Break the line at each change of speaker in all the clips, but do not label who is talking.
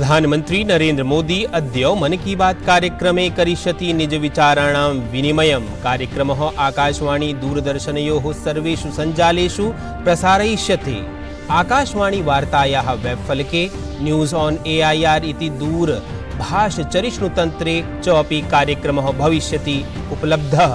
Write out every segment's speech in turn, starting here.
प्रधानमंत्री नरेंद्र मोदी अद्य मन की बात कार्यक्रमे करिष्यति निज विचाराणां विनिमयम्। कार्यक्रमः आकाशवाणी दूरदर्शनयोः सर्वेषु सञ्जालेषु प्रसारयिष्यते। आकाशवाणी वार्तायाः वेबफलके न्यूज़ ऑन AIR इति दूरभाषचरिष्णुतन्त्रे च अपि कार्यक्रमः भविष्यति उपलब्धः।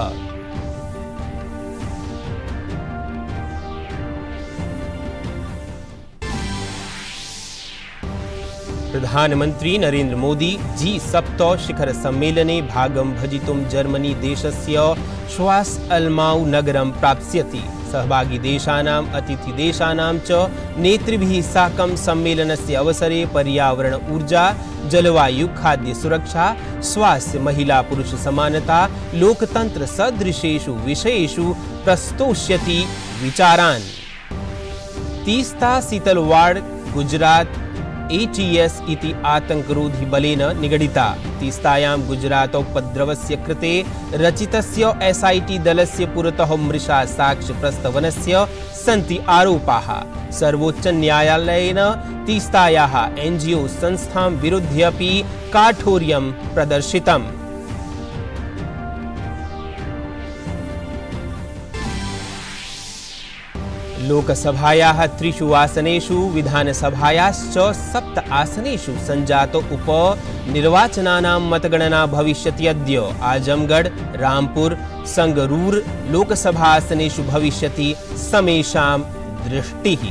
प्रधानमंत्री नरेंद्र मोदी G7 शिखर सम्मेलने भागं भजितुं जर्मनी देशस्य श्वास अल्माउ नगरं प्राप्स्यति। सहभागी देशानां अतिथिदेशानां च नेतृभिः साकं सम्मेलनस्य अवसरे पर्यावरण ऊर्जा जलवायु खाद्य सुरक्षा स्वास्थ्य महिला पुरुष समानता लोकतंत्र सदृशेषु विषयेषु प्रस्तोष्यति विचारान्। तीस्ता सीतलवाड़ गुजरात ATS इति आतंकरोधी बलेन निगडिता। तीस्तायां गुजरातोपद्रवस्य कृते रचितस्य SIT दलस्य पुरतः मृषा साक्ष्यप्रस्तवनस्य सन्ति आरोपाः। सर्वोच्चन्यायालयेन तीस्तायाः NGO संस्थां विरुध्य अपि काठोर्यं प्रदर्शितम्। लोकसभायाः 3 आसनेषु विधानसभायाश्च 7 आसनेषु संजात उपनिर्वाचनानां मतगणना भविष्यति। अद्य आजमगढ़ रामपुर संगरूर लोकसभा आसनेषु भविष्यति समेषां दृष्टिः।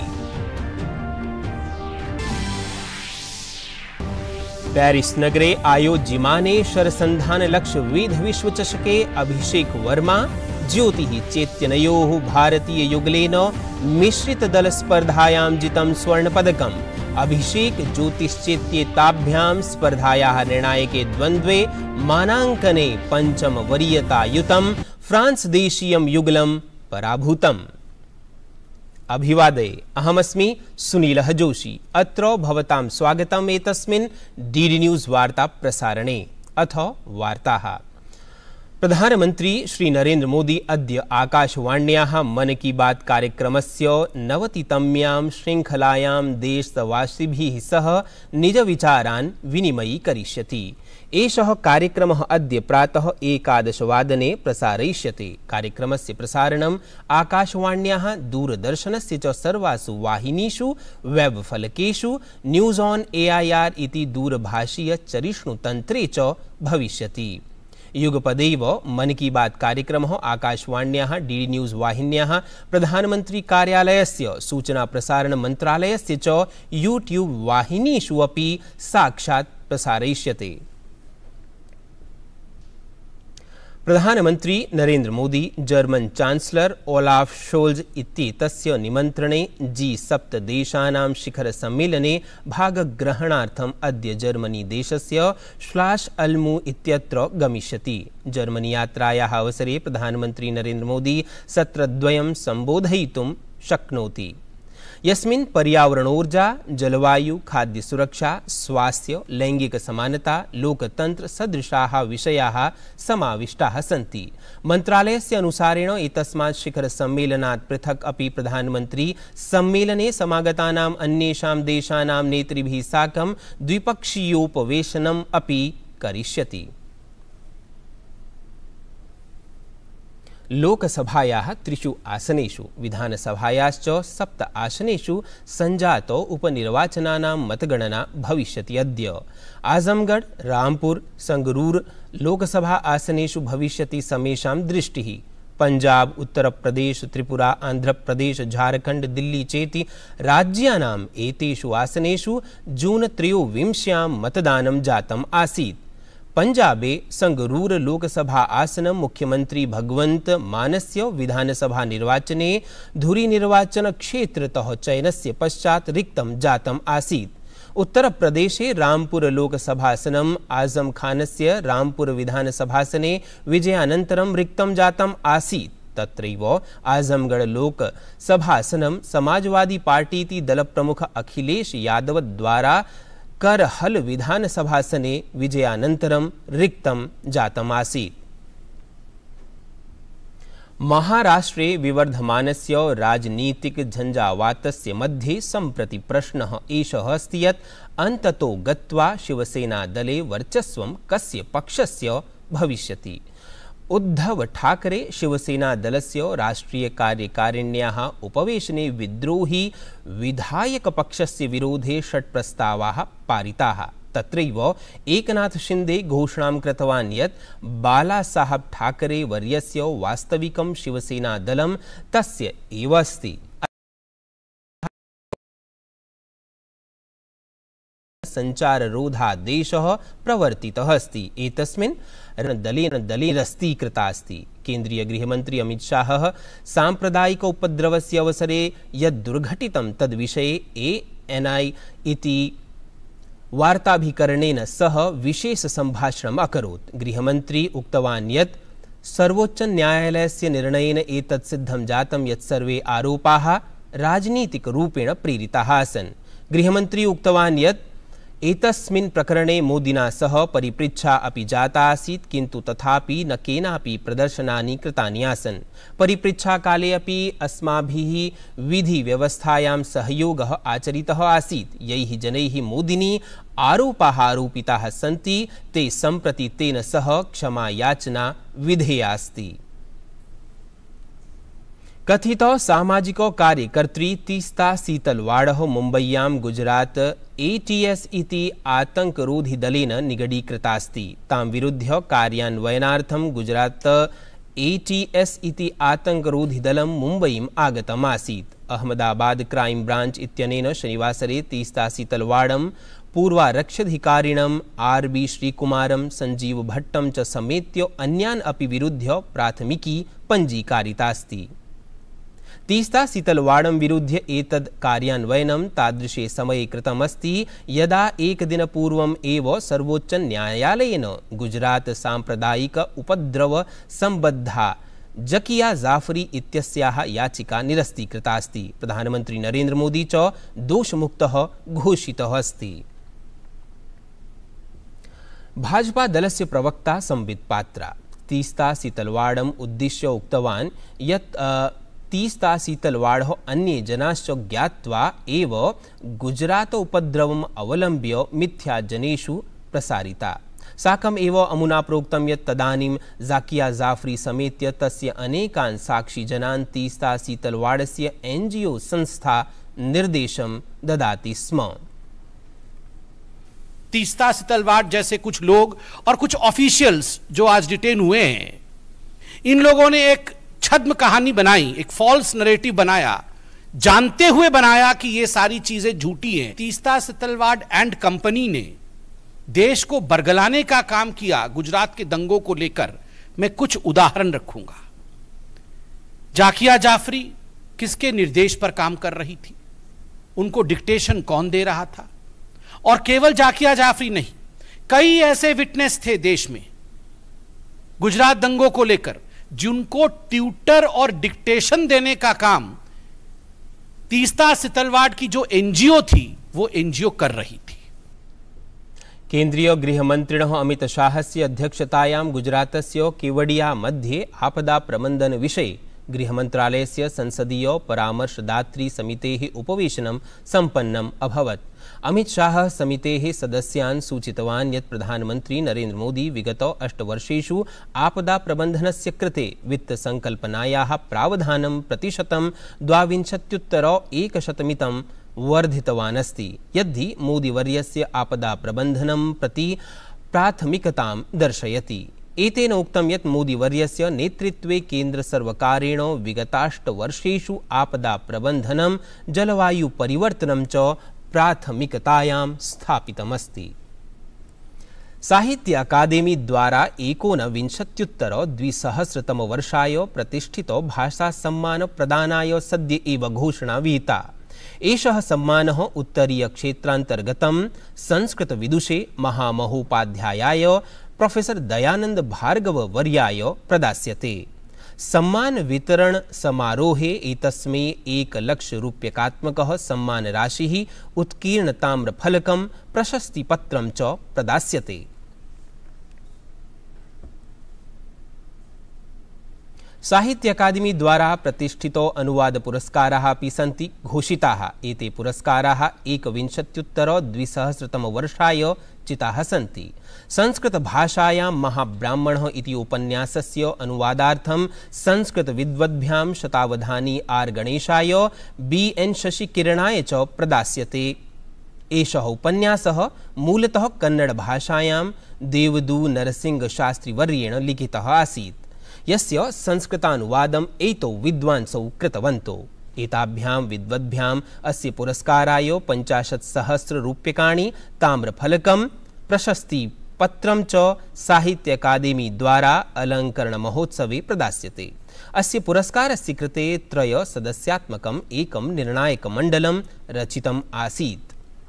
पेरिस नगरे आयोज्यमाने शरसन्धान लक्ष्य वेद विश्वचषके अभिषेक वर्मा ज्योतिः चेत्यनयोः भारतीय युगलेन मिश्रित दल स्पर्धायां जितं स्वर्णपदकम्। अभिषेक ज्योतिश्चेत्येताभ्यां स्पर्धायाः निर्णायके द्वन्द्वे मानाङ्कने पंचम वरीयतायुतं फ्रांस देशीयं युगलं पराभूतम्। अभिवादये, अहमस्मि सुनीलः जोशी। अत्र भवतां स्वागतम् एतस्मिन् DD न्यूज़ वार्ता प्रसारणे। अथ वार्ताः। प्रधानमंत्री श्री नरेंद्र मोदी अद्य आकाशवाण्याः मन की बात कार्यक्रमस्य 90तम्यां श्रृंखलायां देशवासिभिः सह निज विचारान् विनिमयी करिष्यति। एषः कार्यक्रमः अद्य प्रातः 11 वादने प्रसारयिष्यते। कार्यक्रमस्य प्रसारणम् आकाशवाण्याः दूरदर्शनस्य च सर्वासु वाहिनीषु वेबफलकेषु न्यूज़ ऑन AIR इति दूरभाषीय चरिष्णुतन्त्रे च भविष्यति। युगपदैव मन की बात कार्यक्रमः आकाशवाण्याः DD न्यूज़ वाहिन्याः प्रधानमंत्री कार्यालयस्य सूचना प्रसारण मन्त्रालयस्य च YouTube वाहिनीषु अपि साक्षात् प्रसारयिष्यते। प्रधानमंत्री Narendra Modi German chancellor Olaf Scholz इत्येतस्य निमन्त्रणे G7 देशानां शिखर सम्मेलने भागग्रहणार्थम् अद्य जर्मनी देशस्य श्वास अल्मू इत्यत्र गमिष्यति। जर्मनी यात्रायाः अवसरे प्रधानमंत्री नरेंद्र मोदी सत्रद्वयं संबोधयितुं शक्नोति, यस्मिन् पर्यावरणोर्जा जलवायु खाद्य सुरक्षा स्वास्थ्य लैंगिक समानता लोकतंत्र सदृशाः विषयाः समाविष्टाः सन्ति। मन्त्रालयस्य अनुसारेण एतस्मात् शिखर सम्मेलनात् पृथक् अपि प्रधानमंत्री सम्मेलने समागतानाम् अन्येषां देशानां नेतृभिः साकं द्विपक्षीयोपवेशनम् अपि करिष्यति। लोकसभायाः 3 आसनेषु विधानसभायाश्च 7 आसनेषु संजात उपनिर्वाचनानां मतगणना भविष्यति। अद्य आजमगढ़ रामपुर संगरूर लोकसभा आसनेषु भविष्यति समेषां दृष्टिः। पंजाब उत्तर प्रदेश त्रिपुरा आंध्र प्रदेश झारखंड दिल्ली चेति राज्यानाम् एतेषु आसनेषु जून 23 मतदानं जातम् आसीत्। पंजाबे संगरूर लोकसभा आसनं मुख्यमंत्री भगवंत मानस्य विधानसभा निर्वाचने धुरी निर्वाचन क्षेत्रतः चयनस्य पश्चात् रिक्तं जातम् आसीत्। उत्तर प्रदेशे रामपुर लोकसभासनम् आजम खानस्य रामपुर विधानसभासने विजयानन्तरं रिक्तं जातम् आसीत्। तत्रैव आजमगढ़ लोकसभासनं समाजवादी पार्टीति दलप्रमुख अखिलेश यादव द्वारा करहल विधानसभासने विजयानन्तरं रिक्तं जातम् आसीत्। महाराष्ट्रे विवर्धमानस्य राजनीतिकझञ्झावातस्य मध्ये सम्प्रति प्रश्नः एषः अस्ति यत् अन्ततो गत्वा शिवसेनादले वर्चस्वं कस्य पक्षस्य भविष्यति। उद्धव ठाकरे शिवसेनादलस्य राष्ट्रियकार्यकारिण्याः उपवेशने विद्रोही विधायकपक्षस्य विरोधे 6 प्रस्तावाः पारिताः। तत्रैव एकनाथ शिंदे घोषणां कृतवान् यत् बालासाहेब ठाकरे वर्यस्य वास्तविकं शिवसेनादलं तस्य एव अस्ति। संचाररोधादेशः प्रवर्तितः अस्ति। एतस्मिन् दलेन कृता अस्ति। केन्द्रीय गृहमन्त्री अमित शाहः साम्प्रदायिक उपद्रवस्य अवसरे यद् दुर्घटितं तद्विषये ANI इति वार्ताभिकरणेन सह विशेष संभाषणम् अकरोत्। गृहमन्त्री उक्तवान् यत् सर्वोच्च न्यायालयस्य निर्णयेन एतत् सिद्धं जातं यत् सर्वे आरोपाः राजनीतिकरूपेण प्रेरिताः आसन्। गृहमन्त्री उक्तवान् यत् एतस्मिन् प्रकरणे मोदिना सह परिपृच्छा अपि जाता आसीत्, किन्तु तथापि न केनापि प्रदर्शनानि कृतानि आसन्। परिपृच्छाकाले अपि अस्माभिः विधिव्यवस्थायां सहयोगः आचरितः आसीत्। यैः जनैः मोदिनी आरोपाः आरोपिताः सन्ति ते सम्प्रति तेन सह क्षमायाचना विधेया अस्ति। कथित सामाजिक कार्यकर्त्री तीस्ता सीतलवाड़ः मुम्बय्यां गुजरात ATS इति आतंकरोधिदलेन निगडीकृता अस्ति। तां विरुध्य कार्यान्वयनार्थं गुजरात ATS इति आतंकरोधिदलं मुम्बयीम् आगतम् आसीत्। अहमदाबाद क्राइम ब्रांच इत्यनेन शनिवासरे तीस्ता सीतलवाड़ं पूर्वारक्षधिकारिणं RB श्रीकुमारं संजीव भट्टं च समेत्य अन्यान् अपि विरुध्य प्राथमिकी पञ्जीकारिता अस्ति। तीस्ता सीतलवाड़ं विरुध्य एतद् कार्यान्वयनं तादृशे समये कृतमस्ति यदा एकदिनपूर्वम् एव सर्वोच्च न्यायालयेन गुजरात साम्प्रदायिक उपद्रव सम्बद्धा जकिया जाफरी इत्यस्याः याचिका निरस्तीकृता अस्ति। प्रधानमन्त्री नरेन्द्र मोदी च दोषमुक्तः घोषितः अस्ति। भाजपा दलस्य प्रवक्ता संबित पात्रा तीस्ता सीतलवाड़म् उद्दिश्य उक्तवान् यत् तीस्ता सीतलवाड़ः अन्ये जनाश्च ज्ञात्वा एव गुजरात उपद्रवम् अवलम्ब्य मिथ्या जनेषु प्रसारिता। साकम् एव अमुना प्रोक्तं यत् तदानीं जाकिया जाफरी समेत्य तस्य अनेकान् साक्षिजनान् तीस्ता सीतलवाड़स्य NGO संस्था निर्देशं ददाति स्म।
तीस्ता सीतलवाड़ जैसे कुछ लोग और कुछ ऑफिशियल्स जो आज डिटेन हुए हैं, इन लोगों ने एक छद्म कहानी बनाई, एक फॉल्स नरेटिव बनाया, जानते हुए बनाया कि ये सारी चीजें झूठी हैं। तीस्ता सीतलवाड़ एंड कंपनी ने देश को बरगलाने का काम किया गुजरात के दंगों को लेकर। मैं कुछ उदाहरण रखूंगा। जाकिया जाफरी किसके निर्देश पर काम कर रही थी, उनको डिक्टेशन कौन दे रहा था? और केवल जाकिया जाफरी नहीं, कई ऐसे विटनेस थे देश में गुजरात दंगों को लेकर जिनको ट्यूटर और डिक्टेशन देने का काम तीस्ता सीतलवाड़ की जो NGO थी वो NGO कर रही थी।
केन्द्रीय गृहमन्त्रिणः अमित शाहस्य अध्यक्षतायां गुजरातस्य केवडिया मध्ये आपदा प्रबन्धन विषये गृहमन्त्रालयस्य संसदीय परामर्शदात्री समितेः उपवेशनं सम्पन्नम् अभवत्। अमित शाह समितेः सदस्यान् सूचितवान् यत् प्रधानमन्त्री नरेन्द्र मोदी विगत 8 वर्षेषु आपदा प्रबन्धनस्य कृते वित्तसङ्कल्पनायाः प्रावधानं प्रतिशतं 22% वर्धितवान् अस्ति। यद्धि मोदीवर्यस्य आपदा प्रबन्धनं प्रति प्राथमिकतां दर्शयति। एतेन उक्तं यत् मोदीवर्यस्य नेतृत्वे केन्द्रसर्वकारेण विगताष्ट वर्षेषु आपदा प्रबन्धनं जलवायु परिवर्तनं च प्राथमिकतायां स्थापितमस्ति। साहित्य अकादेमी द्वारा 1929-2000 प्रतिष्ठितो भाषा सम्मान प्रदानाय सद्य एव घोषणा विहिता। एषः सम्मानः उत्तरीय क्षेत्रान्तर्गतं संस्कृत विदुषे महामहोपाध्यायाय प्रोफेसर दयानंद भार्गव वर्याय प्रदास्यते। सम्मान वितरण समारोहे एतस्मै 1 लक्ष रूप्यकात्मकः सम्मान राशिः उत्कीर्ण ताम्रफलकं प्रशस्तिपत्रं च प्रदास्यते। साहित्य अकादमी द्वारा प्रतिष्ठितो अनुवाद पुरस्काराः अपि सन्ति घोषिताः। एते पुरस्काराः 1920 वर्षाय चिताः सन्ति। संस्कृतभाषायां महाब्राह्मणः इति उपन्यासस्य अनुवादार्थं संस्कृतविद्वद्भ्यां शतावधानी आर् गणेशाय, BN शशिकिरणाय च प्रदास्यते। एषः उपन्यासः मूलतः कन्नडभाषायां देवदू नरसिंहशास्त्रिवर्येण लिखितः आसीत्, यस्य संस्कृतानुवादम् एतौ विद्वांसौ कृतवन्तौ। एताभ्यां विद्वद्भ्याम् अस्य पुरस्काराय 50,000 रूप्यकाणि, ताम्रफलकं, प्रशस्तिपत्रं च साहित्य अकादेमी द्वारा अलङ्करणमहोत्सवे प्रदास्यते। अस्य पुरस्कारस्य कृते 3 सदस्यात्मकम् एकं निर्णायकमण्डलं रचितम् आसीत्।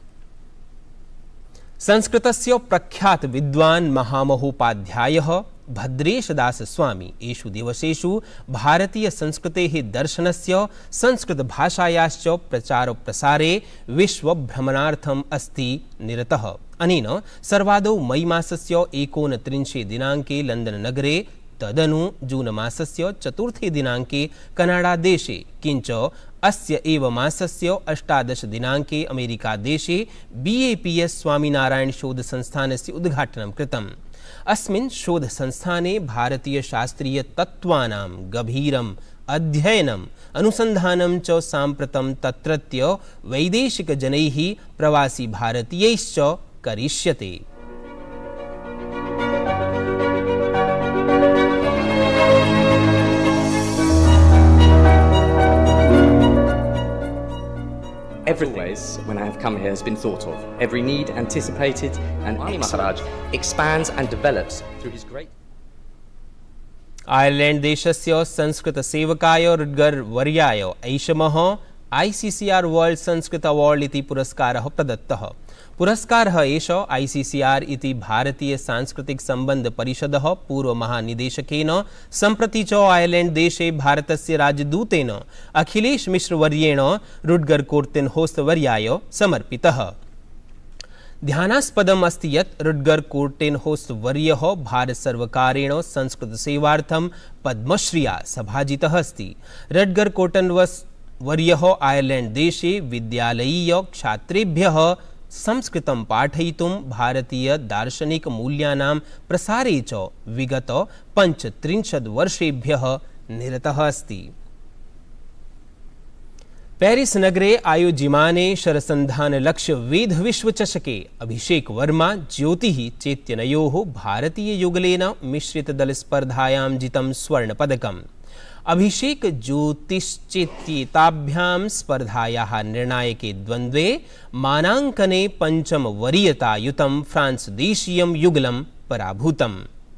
संस्कृतस्य प्रख्यात विद्वान् महामहोपाध्यायः भद्रेशदासस्वामी एषु दिवसेषु भारतीय संस्कृतेः दर्शनस्य संस्कृतभाषायाश्च प्रचारप्रसारे विश्वभ्रमणार्थम् अस्ति निरतः। अनेन सर्वादौ मई मासस्य 29 दिनाङ्के लण्डननगरे, तदनु जून मासस्य 4 दिनाङ्के कनाडादेशे, किञ्च अस्य एव मासस्य 18 दिनाङ्के अमेरिकादेशे BAPS स्वामिनारायण शोधसंस्थानस्य उद्घाटनं कृतम्। अस्मिन् शोधसंस्थाने भारतीयशास्त्रीयतत्त्वानां गभीरम् अध्ययनम् अनुसन्धानं च साम्प्रतं तत्रत्य वैदेशिकजनैः प्रवासी भारतीयैश्च करिष्यते।
Every ways when I have come here has been thought of. Every need anticipated, and Mani Maharaj expands and develops through his great.
Ireland देशस्य संस्कृत सेवकाय रुड्गर वर्याय ऐषमः ICCR वर्ल्ड संस्कृत अवार्ड इति पुरस्कारः प्रदत्तः। पुरस्कारः एषः ICCR इति भारतीय सांस्कृतिक संबंध परिषदः पूर्व महानिदेशकेन सम्प्रति च आयरलैंड देशे भारतस्य राजदूतेन अखिलेश मिश्र वर्येण रुड्गर कोर्टेनहोस्ट वर्याय समर्पितः। ध्यानास्पदम् अस्ति यत् रुड्गर कोर्टेनहोस्ट वर्यः भारत सर्वकारेण संस्कृत सेवार्थं पद्मश्रिया सभाजितः अस्ति। रुड्गर कोर्टेनहोस्ट वर्यः आयरलैंड देशे विद्यालयीय छात्रेभ्यः संस्कृतं पाठयितुं भारतीय दार्शनिक मूल्यानां प्रसारे च विगत 35 वर्षेभ्यः निरतः अस्ति। पेरिस नगरे आयोज्यमाने शरसन्धान लक्ष्य वेद विश्वचषके अभिषेक वर्मा ज्योतिः चेत्यनयोः भारतीय युगलेन मिश्रित दल स्पर्धायां जितं स्वर्णपदकम्। अभिषेक ज्योतिश्चेत्येताभ्यां स्पर्धायाः निर्णायके द्वन्द्वे मानाङ्कने 5म वरीयतायुतं फ्रांस देशीयं युगलं पराभूतम्।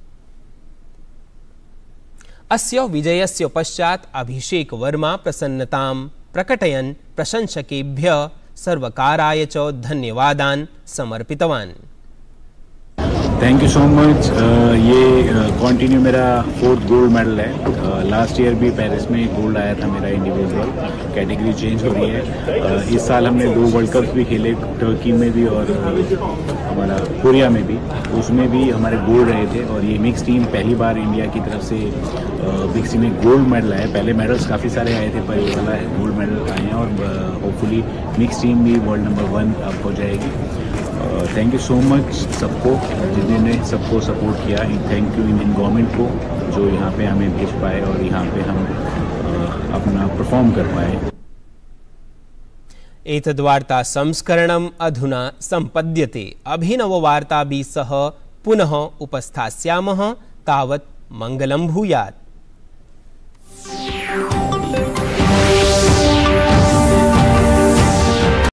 अस्य विजयस्य पश्चात् अभिषेक वर्मा प्रसन्नतां प्रकटयन् प्रशंसकेभ्यः सर्वकाराय च धन्यवादान् समर्पितवान्।
Thank you so much. ये कंटिन्यू मेरा 4th गोल्ड मेडल है। लास्ट ईयर भी पेरिस में गोल्ड आया था मेरा इंडिविजुअल। कैटेगरी चेंज हो रही है। इस साल हमने 2 वर्ल्ड कप्स भी खेले, टर्की में भी और हमारा कोरिया में भी। उसमें भी हमारे गोल्ड रहे थे और ये मिक्स टीम पहली बार इंडिया की तरफ से मिक्सी में गोल्ड मेडल आया। पहले मेडल्स काफ़ी सारे आए थे पर ये वाला गोल्ड मेडल आए हैं और होपफुली मिक्स टीम भी वर्ल्ड नंबर 1 अब हो जाएगी। थैंक यू सो मच सबको जिन्होंने सबको सपोर्ट किया। थैंक यू इंडियन गवर्नमेंट को जो यहाँ पे हमें भेज पाए और यहाँ पे हम अपना परफॉर्म कर पाए।
एतद्वार्ता संस्करणम् अधुना सम्पद्यते। अभिनववार्ताभिः सह पुनः उपस्थास्यामः। तावत् मङ्गलं भूयात्।